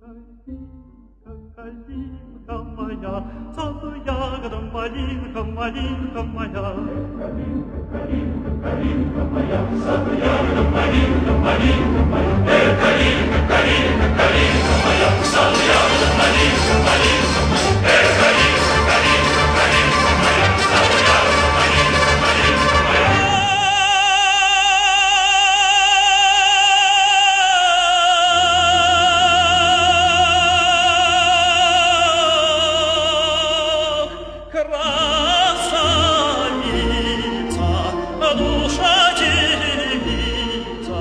Калинка моя, саду ягода, малинка, малинка моя. Калинка, калинка моя, саду ягода, малинка, малинка моя. Калинка, калинка, калинка моя, саду ягода, малинка, малинка моя. Калинка, калинка, калинка моя, саду ягода, малинка, малинка моя. Красавица, душа девица,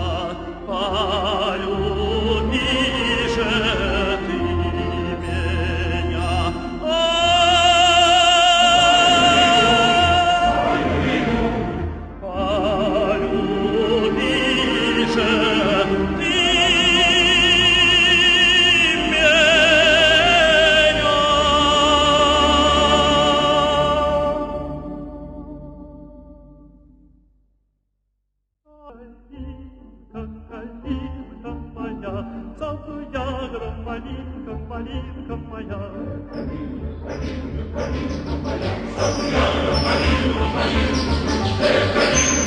полюби же ты меня. Полюби же ты Калинка моя, саду ягода, малинка, малинка моя. Калинка, калинка моя, саду ягода, малинка, малинка моя.